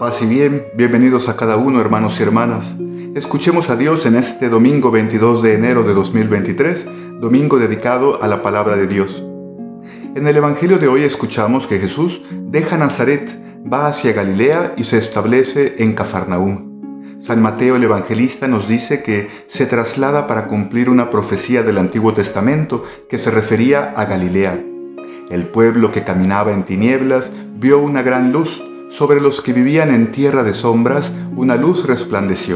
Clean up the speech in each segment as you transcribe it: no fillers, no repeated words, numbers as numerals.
Paz y bien, bienvenidos a cada uno, hermanos y hermanas. Escuchemos a Dios en este domingo 22 de enero de 2023, domingo dedicado a la palabra de Dios. En el Evangelio de hoy escuchamos que Jesús deja Nazaret, va hacia Galilea y se establece en Cafarnaúm. San Mateo el Evangelista nos dice que se traslada para cumplir una profecía del Antiguo Testamento que se refería a Galilea. El pueblo que caminaba en tinieblas vio una gran luz. Sobre los que vivían en tierra de sombras, una luz resplandeció.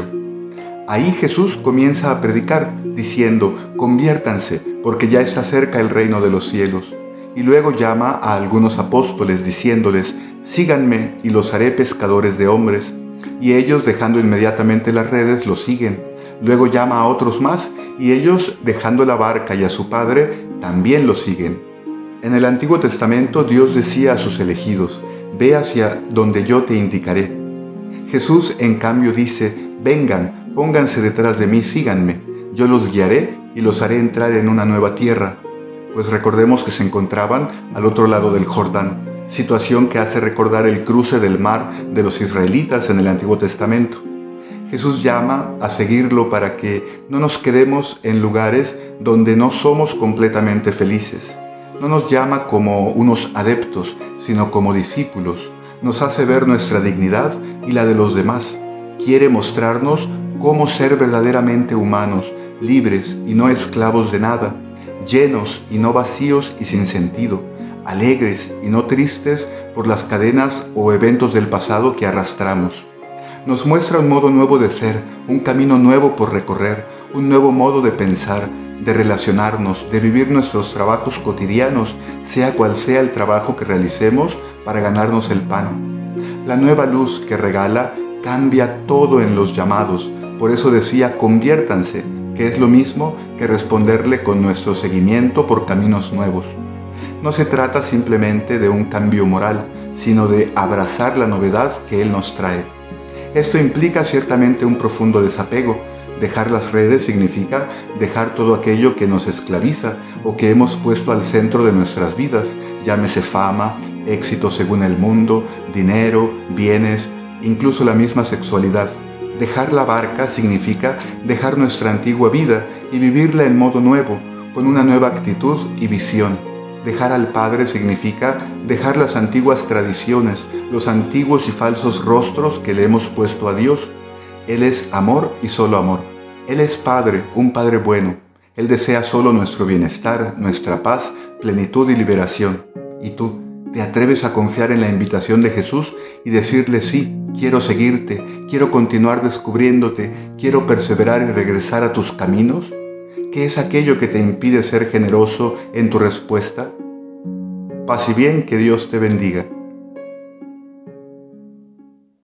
Ahí Jesús comienza a predicar, diciendo: conviértanse, porque ya está cerca el reino de los cielos. Y luego llama a algunos apóstoles, diciéndoles: síganme y los haré pescadores de hombres. Y ellos, dejando inmediatamente las redes, lo siguen. Luego llama a otros más, y ellos, dejando la barca y a su Padre, también lo siguen. En el Antiguo Testamento Dios decía a sus elegidos: ve hacia donde yo te indicaré. Jesús, en cambio, dice: vengan, pónganse detrás de mí, síganme. Yo los guiaré y los haré entrar en una nueva tierra. Pues recordemos que se encontraban al otro lado del Jordán, situación que hace recordar el cruce del mar de los israelitas en el Antiguo Testamento. Jesús llama a seguirlo para que no nos quedemos en lugares donde no somos completamente felices. No nos llama como unos adeptos, sino como discípulos. Nos hace ver nuestra dignidad y la de los demás. Quiere mostrarnos cómo ser verdaderamente humanos, libres y no esclavos de nada, llenos y no vacíos y sin sentido, alegres y no tristes por las cadenas o eventos del pasado que arrastramos. Nos muestra un modo nuevo de ser, un camino nuevo por recorrer, un nuevo modo de pensar, de relacionarnos, de vivir nuestros trabajos cotidianos, sea cual sea el trabajo que realicemos para ganarnos el pan. La nueva luz que regala cambia todo en los llamados. Por eso decía: conviértanse, que es lo mismo que responderle con nuestro seguimiento por caminos nuevos. No se trata simplemente de un cambio moral, sino de abrazar la novedad que Él nos trae. Esto implica ciertamente un profundo desapego. Dejar las redes significa dejar todo aquello que nos esclaviza o que hemos puesto al centro de nuestras vidas, llámese fama, éxito según el mundo, dinero, bienes, incluso la misma sexualidad. Dejar la barca significa dejar nuestra antigua vida y vivirla en modo nuevo, con una nueva actitud y visión. Dejar al Padre significa dejar las antiguas tradiciones, los antiguos y falsos rostros que le hemos puesto a Dios. Él es amor y solo amor. Él es Padre, un Padre bueno. Él desea solo nuestro bienestar, nuestra paz, plenitud y liberación. ¿Y tú, te atreves a confiar en la invitación de Jesús y decirle: sí, quiero seguirte, quiero continuar descubriéndote, quiero perseverar y regresar a tus caminos? ¿Qué es aquello que te impide ser generoso en tu respuesta? Paz y bien, que Dios te bendiga.